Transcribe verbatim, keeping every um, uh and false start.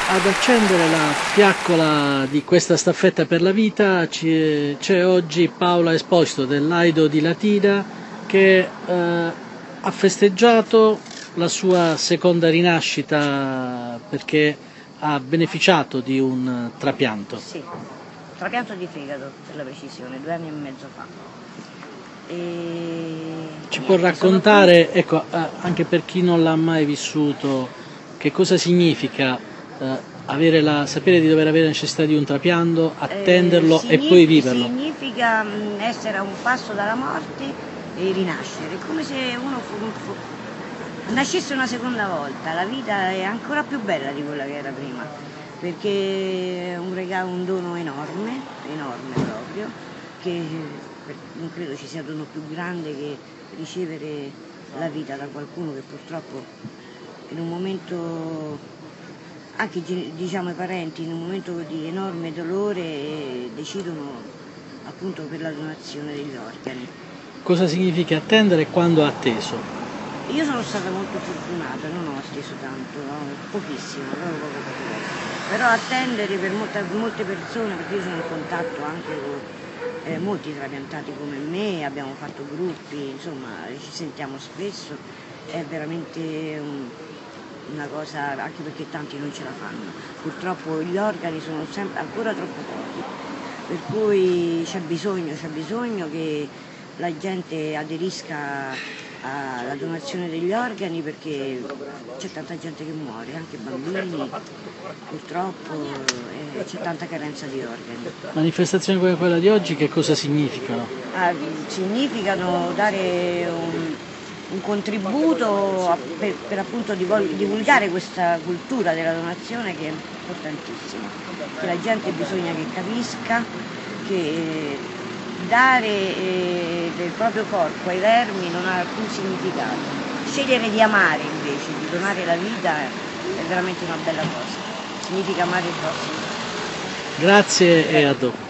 Ad accendere la fiaccola di questa staffetta per la vita c'è oggi Paola Esposito dell'Aido di Latina che eh, ha festeggiato la sua seconda rinascita perché ha beneficiato di un trapianto. Sì, trapianto di fegato per la precisione, due anni e mezzo fa. E... Ci può raccontare, ecco, anche per chi non l'ha mai vissuto, che cosa significa eh, avere la, sapere di dover avere necessità di un trapianto, attenderlo eh, e poi viverlo? Significa mh, essere a un passo dalla morte e rinascere, come se uno fu, fu, nascesse una seconda volta. La vita è ancora più bella di quella che era prima, perché è un regalo, un dono enorme, enorme proprio, che non credo ci sia dono più grande che ricevere la vita da qualcuno che purtroppo in un momento, anche diciamo i parenti, in un momento di enorme dolore decidono appunto per la donazione degli organi. Cosa significa attendere quando ha atteso? Io sono stata molto fortunata, non ho atteso tanto, no? Pochissimo, proprio poco poco. Però attendere per molte, molte persone, perché io sono in contatto anche con eh, molti trapiantati come me, abbiamo fatto gruppi, insomma ci sentiamo spesso, è veramente un, una cosa, anche perché tanti non ce la fanno. Purtroppo gli organi sono sempre, ancora troppo pochi, per cui c'è bisogno, c'è bisogno che la gente aderisca alla donazione degli organi, perché c'è tanta gente che muore, anche bambini, purtroppo, e c'è tanta carenza di organi. Manifestazioni come quella di oggi che cosa significano? Ah, significano dare un, un contributo a, per, per appunto divulgare questa cultura della donazione, che è importantissima, che la gente bisogna che capisca che dare eh, del proprio corpo ai vermi non ha alcun significato. Scegliere di amare invece, di donare la vita, è veramente una bella cosa. Significa amare il prossimo. Grazie e a dopo.